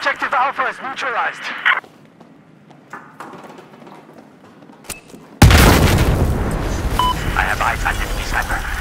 Objective Alpha is neutralized. I have eyes on enemy sniper.